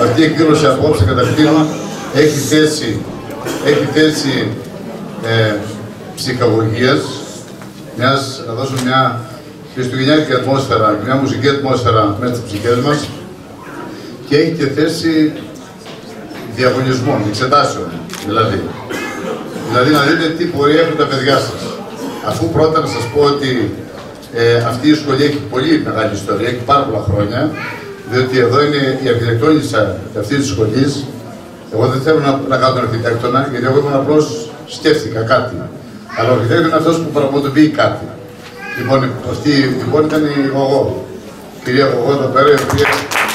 Αυτή η εκδήλωση απόψε καταρχήν έχει θέση ψυχαγωγίας, να δώσουμε μια χριστουγεννιάτικη ατμόσφαιρα και μια μουσική ατμόσφαιρα μέσα στις ψυχές μας και έχει και θέση διαγωνισμών, εξετάσεων δηλαδή. Δηλαδή να δείτε τι πορεία έχουν τα παιδιά σας. Αφού πρώτα να σας πω ότι αυτή η σχολή έχει πολύ μεγάλη ιστορία, έχει πάρα πολλά χρόνια, διότι εδώ είναι η αρχιτεκτόνισσα αυτής της σχολής. Εγώ δεν θέλω να κάνω τον αρχιτέκτονα, γιατί εγώ ήμουν απλώς σκέφτηκα κάτι. Αλλά ο αρχιτέκτονας είναι αυτός που πραγματοποιεί κάτι. Λοιπόν, αυτή λοιπόν ήταν η Γογό. Κυρία Γογό εδώ πέρα, η οποία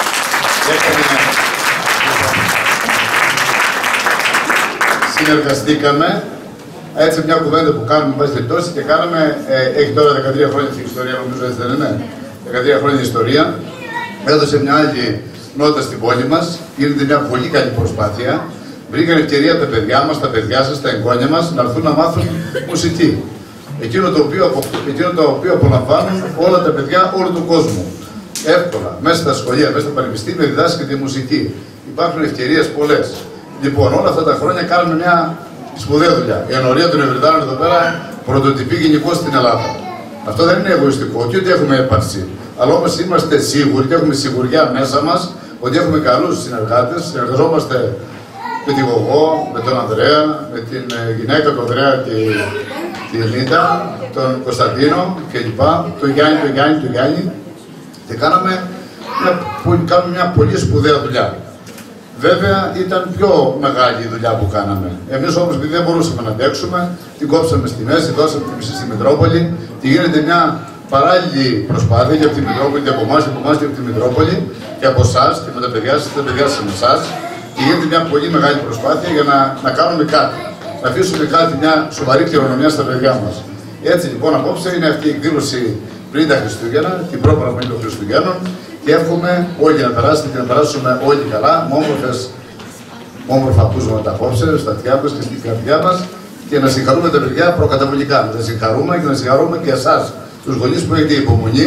συνεργαστήκαμε. Έτσι μια κουβέντα που κάνουμε πάση περιπτώσει και κάναμε, έχει τώρα 13 χρόνια στην ιστορία, νομίζω έτσι δεν είναι, 13 χρόνια ιστορία. Έδωσε μια άλλη νότα στην πόλη μας, γίνεται μια πολύ καλή προσπάθεια. Βρήκαν ευκαιρία τα παιδιά μας, τα παιδιά σας, τα εγγόνια μας να έρθουν να μάθουν μουσική. Εκείνο το οποίο απολαμβάνουν όλα τα παιδιά όλου του κόσμου. Εύκολα, μέσα στα σχολεία, μέσα στα πανεπιστήμια διδάσκεται η μουσική. Υπάρχουν ευκαιρίες πολλές. Λοιπόν, όλα αυτά τα χρόνια κάνουμε μια σπουδαία δουλειά. Η ενορία των Ευρυτάνων εδώ πέρα πρωτοτυπεί γενικώς στην Ελλάδα. Αυτό δεν είναι εγωιστικό, και ότι έχουμε έπαρση. Αλλά όμως είμαστε σίγουροι και έχουμε σιγουριά μέσα μας ότι έχουμε καλούς συνεργάτες. Συνεργαζόμαστε με τη Γογό, με τον Ανδρέα, με την γυναίκα του Ανδρέα και τη Λίντα, τον Κωνσταντίνο κλπ. Τον Γιάννη. Και κάνουμε μια πολύ σπουδαία δουλειά. Βέβαια ήταν πιο μεγάλη η δουλειά που κάναμε. Εμείς όμως, επειδή δεν μπορούσαμε να αντέξουμε, την κόψαμε στη μέση, δώσαμε τη μισή στη Μητρόπολη και γίνεται μια παράλληλη προσπάθεια και από τη Μητρόπολη και από εμάς και από τη Μητρόπολη και από εσάς και με τα παιδιά σας και τα παιδιά σας με εσάς. Και γίνεται μια πολύ μεγάλη προσπάθεια για να κάνουμε κάτι. Να αφήσουμε κάτι, μια σοβαρή κληρονομιά στα παιδιά μας. Έτσι λοιπόν απόψε είναι αυτή η εκδήλωση πριν τα Χριστούγεννα, την πρόπαραμη των Χριστουγέννων. Και εύχομαι όλοι να περάσετε και να περάσουμε όλοι καλά, με όμορφα ακούσματα απόψε, στα αυτιά μας και στην καρδιά μας και να συγχαρούμε τα παιδιά προκαταβολικά. Να τα συγχαρούμε και να συγχαρούμε και εσάς, τους γονείς που έχετε υπομονή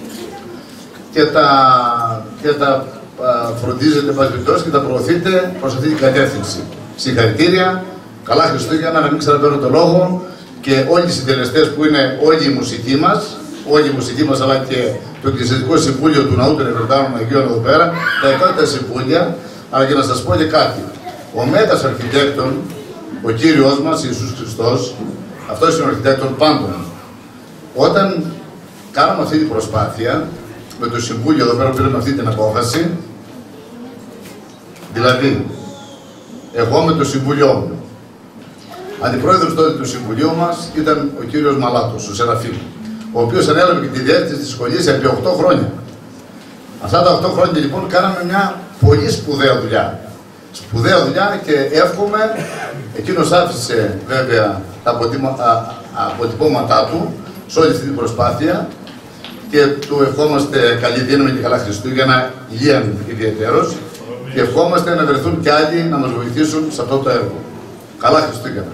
και τα φροντίζετε και τα προωθείτε προς αυτή την κατεύθυνση. Συγχαρητήρια, καλά Χριστούγεννα, να μην ξαναπαίρνω το λόγο και όλοι οι συντελεστές που είναι όλη η μουσική μας, αλλά και το Εκκλησιαστικό Συμβούλιο του Ναού των Ευρυτάνων Αγίων εδώ πέρα, τα εκάστοτε συμβούλια, αλλά και να σας πω και κάτι. Ο Μέγας Αρχιτέκτον, ο Κύριος μας, Ιησούς Χριστός, αυτός είναι ο αρχιτέκτον πάντων. Όταν κάναμε αυτή την προσπάθεια, με το Συμβούλιο εδώ πέρα πήραμε αυτή την απόφαση, δηλαδή, εγώ με το Συμβούλιο μου, αντιπρόεδρος τότε του Συμβουλίου μας ήταν ο κύριος Μαλάτος, ο Σεραφείμ, ο οποίος ανέλαβε και τη διεύθυνση της σχολής επί 8 χρόνια. Αυτά τα 8 χρόνια λοιπόν κάναμε μια πολύ σπουδαία δουλειά. Σπουδαία δουλειά και εύχομαι, εκείνος άφησε βέβαια τα αποτυπώματά του σε όλη αυτή την προσπάθεια και του ευχόμαστε καλή δύναμη και καλά Χριστούγεννα, υγεία ιδιαιτέρως και ευχόμαστε να βρεθούν κι άλλοι να μας βοηθήσουν σε αυτό το έργο. Καλά Χριστούγεννα.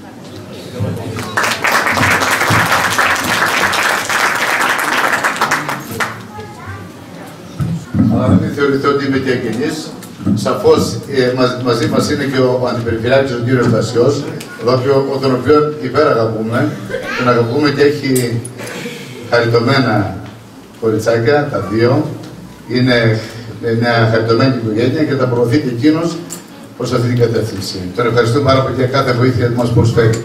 Αλλά να μην θεωρηθώ ότι είμαι και εγγενής. Σαφώς μαζί μας είναι και ο Αντιπεριφερειάρχης, ο κύριος Δασιός, τον οποίο υπεραγαπούμε, τον αγαπούμε και έχει χαριτωμένα κοριτσάκια, τα δύο. Είναι μια χαριτωμένη οικογένεια και τα προωθεί και εκείνος προς αυτή την κατεύθυνση. Τον ευχαριστούμε πάρα πολύ για κάθε βοήθεια που μας προσφέρει.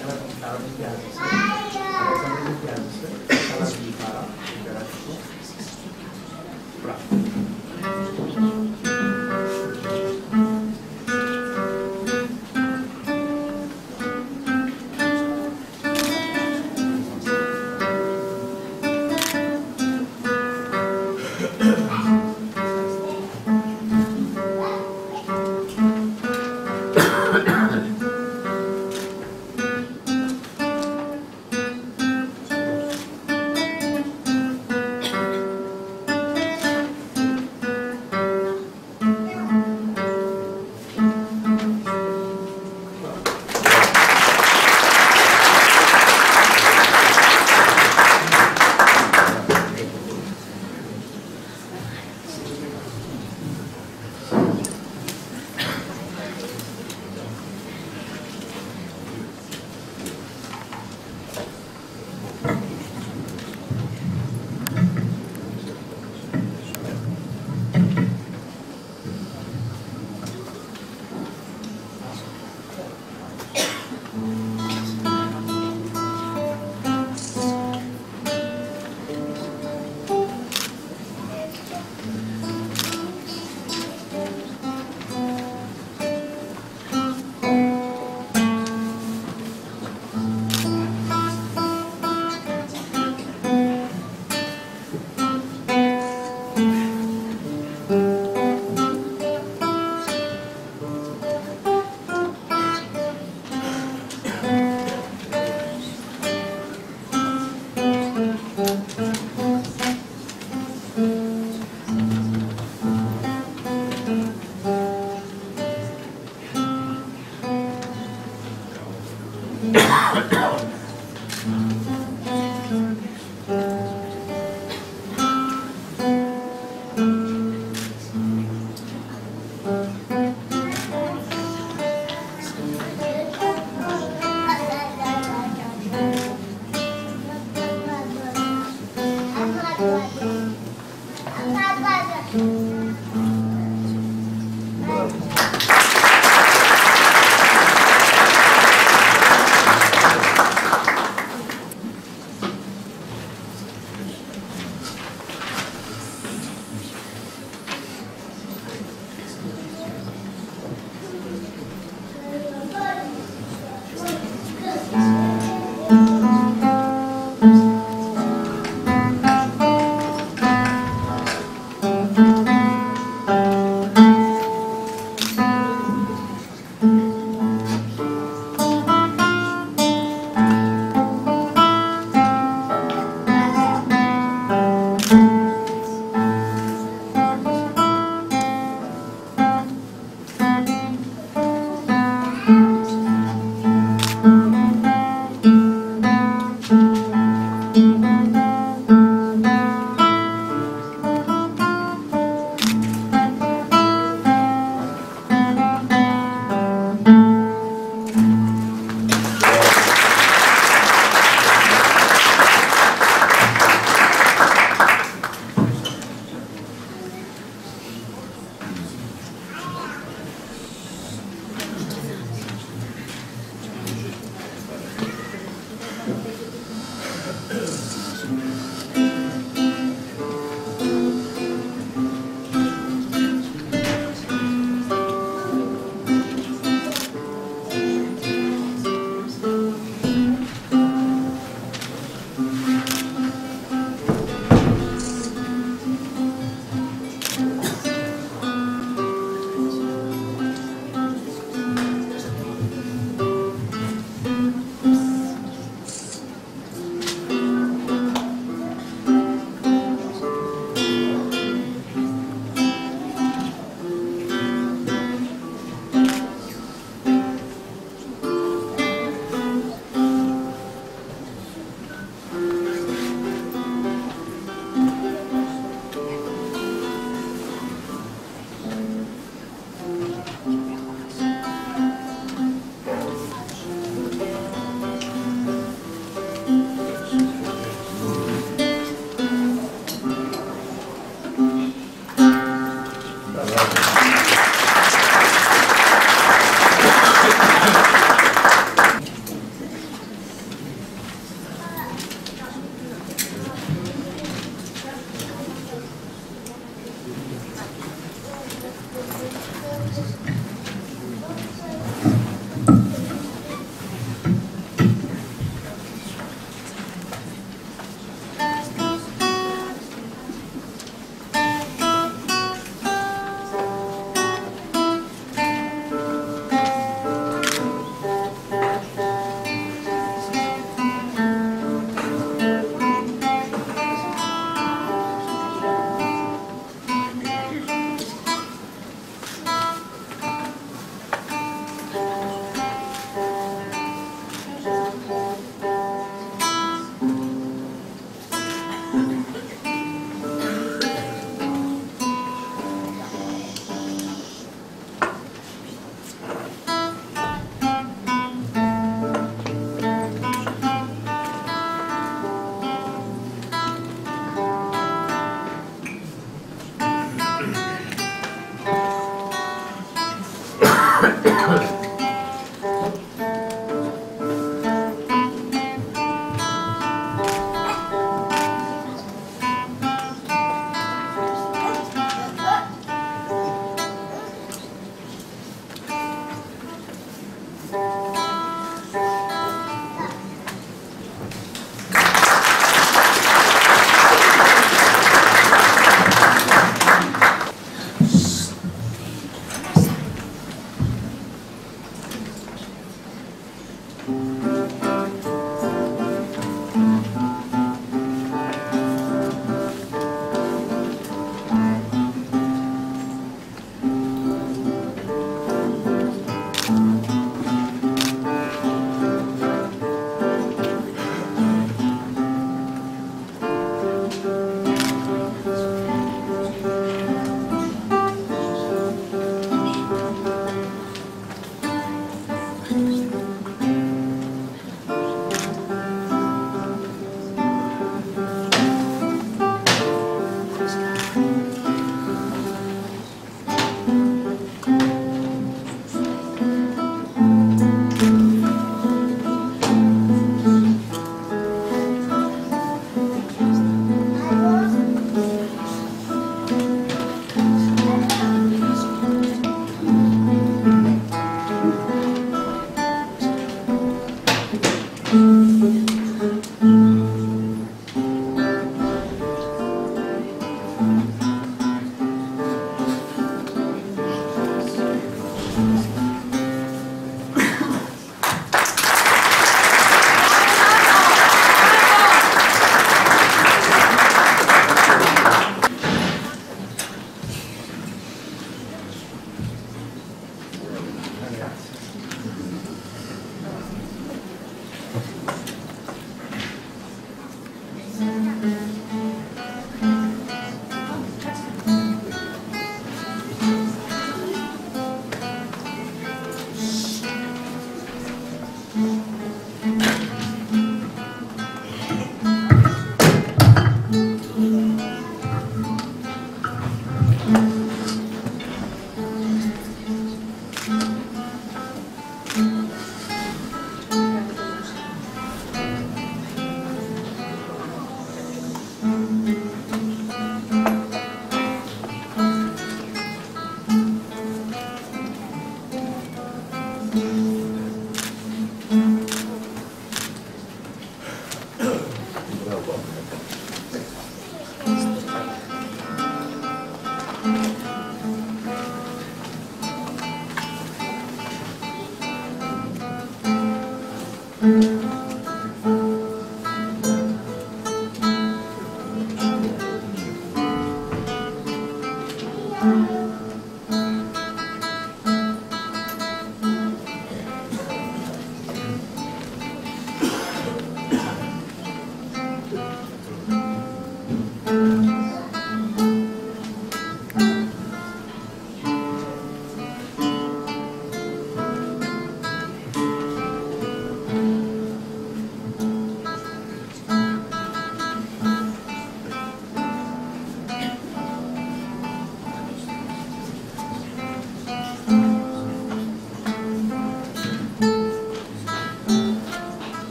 καλά νοικιάζεσαι, αλλά δεν νοικιάζεσαι, καλά λιπάρα, υπεραστικό. Μπράβο.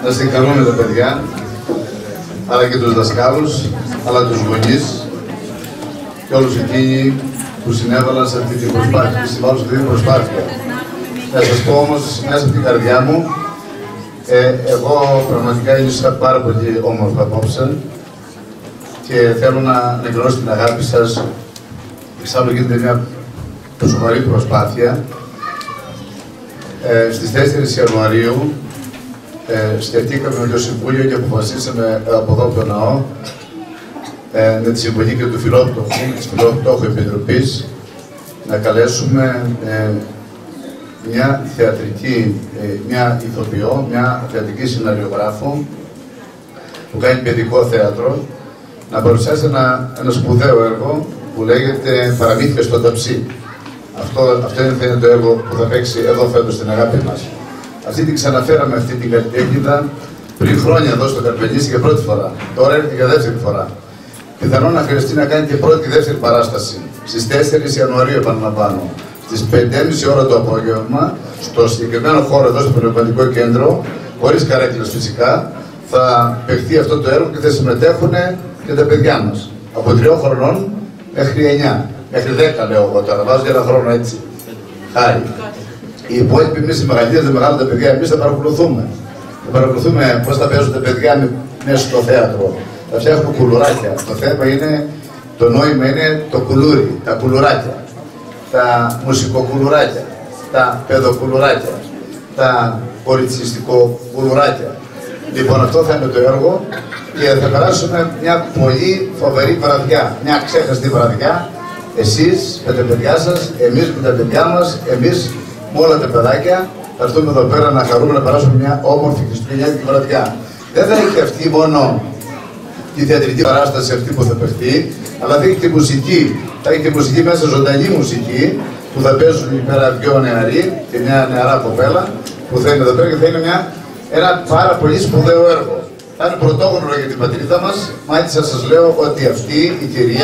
να συγχαρούμε τα παιδιά, αλλά και τους δασκάλους, αλλά τους γονείς και όλους εκείνοι που συνέβαλαν σε αυτή την προσπάθεια, συμβάλλουν σε αυτή την προσπάθεια. Να σας πω όμως, μέσα από την καρδιά μου, εγώ πραγματικά ένιωσα πάρα πολύ όμορφα απόψε και θέλω να εκφράσω την αγάπη σας. Εξάλλου γίνεται μια σοβαρή προσπάθεια. Στις 4 Ιανουαρίου σκεφτήκαμε με το Συμβούλιο και αποφασίσαμε από εδώ από το ναό με τη συμβολή και του Φιλόπτωχου, της Φιλόπτωχου Επιτροπής, να καλέσουμε μια θεατρική, μια ηθοποιό, μια θεατρική σεναριογράφο που κάνει παιδικό θέατρο, να παρουσιάσει ένα σπουδαίο έργο που λέγεται «Παραμύθια στο ταψί». Αυτό είναι το έργο που θα παίξει εδώ φέτος στην αγάπη μας. Αυτή την ξαναφέραμε αυτή την καλλιτέχνηδα πριν χρόνια εδώ στο Καρπενήσι για πρώτη φορά. Τώρα έρχεται για δεύτερη φορά. Πιθανόν να χρειαστεί να κάνει και πρώτη και δεύτερη παράσταση. Στις 4 Ιανουαρίου, επαναλαμβάνω, στις 5:30 ώρα το απόγευμα, στο συγκεκριμένο χώρο εδώ στο Πνευματικό Κέντρο, χωρίς καρέκλες φυσικά, θα παιχτεί αυτό το έργο και θα συμμετέχουν και τα παιδιά μας. Από 3 χρονών μέχρι 9. Μέχρι 10 λέω εγώ τώρα, βάζω για ένα χρόνο έτσι. Χάρη. Οι υπόλοιποι, εμείς οι μεγαλύτεροι, τα μεγάλα τα παιδιά, εμείς θα παρακολουθούμε. Θα παρακολουθούμε πώς θα παίζουν τα παιδιά μέσα στο θέατρο. Θα φτιάχνουμε κουλουράκια. Το θέμα είναι, το νόημα είναι το κουλούρι, τα κουλουράκια. Τα μουσικοκουλουράκια, τα παιδοκουλουράκια, τα πολιτιστικοκουλουράκια. Λοιπόν, αυτό θα είναι το έργο και θα περάσουμε μια πολύ φοβερή βραδιά, μια ξέχαστη βραδιά. Εσείς με τα παιδιά σας, εμείς με τα παιδιά μας, εμείς με όλα τα παιδάκια, θα έρθουμε εδώ πέρα να χαρούμε να περάσουμε μια όμορφη χριστουγεννιάτικη βραδιά. Δεν θα έχει αυτή μόνο τη θεατρική παράσταση αυτή που θα παιχτεί, αλλά θα έχει και μουσική. Θα έχει και μουσική μέσα, ζωντανή μουσική, που θα παίζουν εκεί πέρα 2 νεαροί και μια νεαρά κοπέλα που θα είναι εδώ πέρα και θα είναι ένα πάρα πολύ σπουδαίο έργο. Θα είναι πρωτόγνωρο για την πατρίδα μας, μάλιστα σας λέω ότι αυτή η κυρία,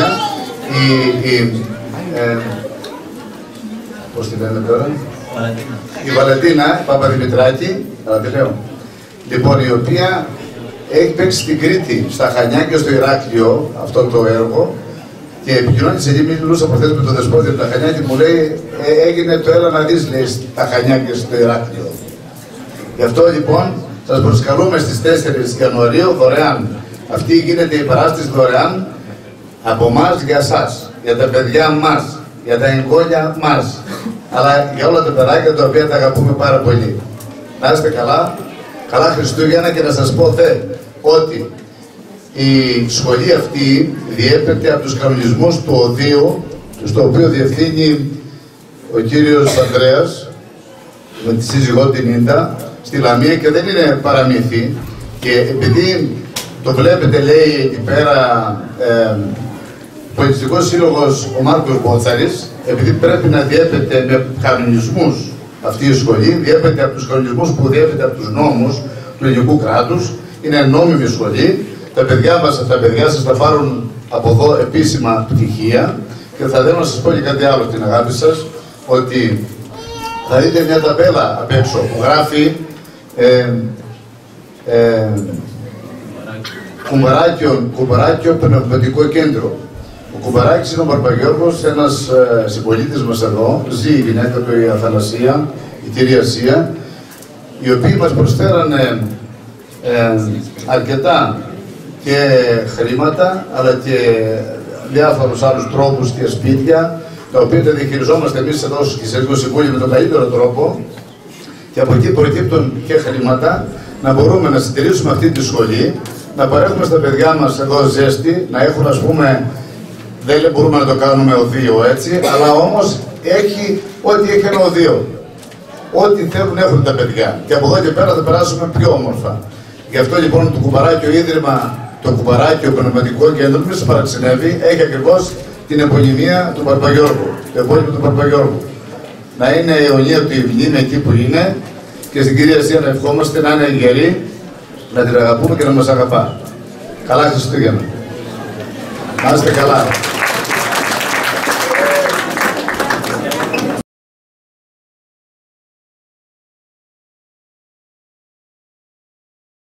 πώς τη λένε τώρα, η Βαλεντίνα Παπαδημητράκη, καλά τη λέω, λοιπόν, η οποία έχει παίξει στην Κρήτη, στα Χανιά και στο Ηράκλειο αυτό το έργο και επικοινώνησε εκεί, μιλούσα προχθές με τον Δεσπότη από τα Χανιά και μου λέει έγινε το έλα να δεις, λέει, στα Χανιά και στο Ηράκλειο. Γι' αυτό λοιπόν σας προσκαλούμε στις 4 Ιανουαρίου δωρεάν. Αυτή γίνεται η παράσταση δωρεάν από εμάς για εσάς, για τα παιδιά μας, για τα εγγόνια μας, αλλά για όλα τα παιδάκια τα οποία τα αγαπούμε πάρα πολύ. Να είστε καλά, καλά Χριστούγεννα και να σας πω ότι η σχολή αυτή διέπεται από τους κανονισμούς του οδείου, στο οποίο διευθύνει ο κύριος Ανδρέας με τη σύζυγό την Ίντα στη Λαμία και δεν είναι παραμύθι και επειδή το βλέπετε λέει εκεί πέρα Πολιτιστικός Σύλλογος ο Μάρκος Μπότσαρης, επειδή πρέπει να διέπεται με κανονισμούς αυτή η σχολή, διέπεται από τους κανονισμούς που διέπεται από τους νόμους του ελληνικού κράτους, είναι νόμιμη σχολή. Τα παιδιά μας, τα παιδιά σας θα πάρουν από εδώ επίσημα πτυχία και θα θέλω να σας πω και κάτι άλλο στην αγάπη σας, ότι θα δείτε μια ταμπέλα απ' έξω που γράφει Κουμπαράκιο Πνευματικό Κέντρο. Ο Κουμπαράκης είναι ο Παρπαγιώργος, ένας συμπολίτης μας εδώ, ζει η γυναίκα του η Αθανασία, η κυρία Ασία, οι οποίοι μας προσφέρανε αρκετά και χρήματα, αλλά και διάφορους άλλους τρόπους και σπίτια, τα οποία τα διαχειριζόμαστε εμείς εδώ στο Κυβερνητικό Συμβούλιο με τον καλύτερο τρόπο και από εκεί προκύπτουν και χρήματα να μπορούμε να συντηρήσουμε αυτή τη σχολή, να παρέχουμε στα παιδιά μας εδώ ζέστη, να έχουν ας πούμε, δεν μπορούμε να το κάνουμε οδείο έτσι, αλλά όμως έχει ό,τι έχει ένα οδείο. Ό,τι θέλουν έχουν τα παιδιά. Και από εδώ και πέρα θα περάσουμε πιο όμορφα. Γι' αυτό λοιπόν το Κουμπαράκιο Ίδρυμα, το Κουμπαράκιο Πνευματικό Κέντρο, μην σας παραξενεύει, έχει ακριβώς την επωνυμία του Παρπαγιώργου, το επώνυμο του Παρπαγιώργου. Να είναι η αιωνία του η μνήμη εκεί που είναι και στην κυρία Ασία να ευχόμαστε να είναι γερή, να την αγαπούμε και να μας αγαπά. Καλά Χριστούγεννα. Να είστε καλά.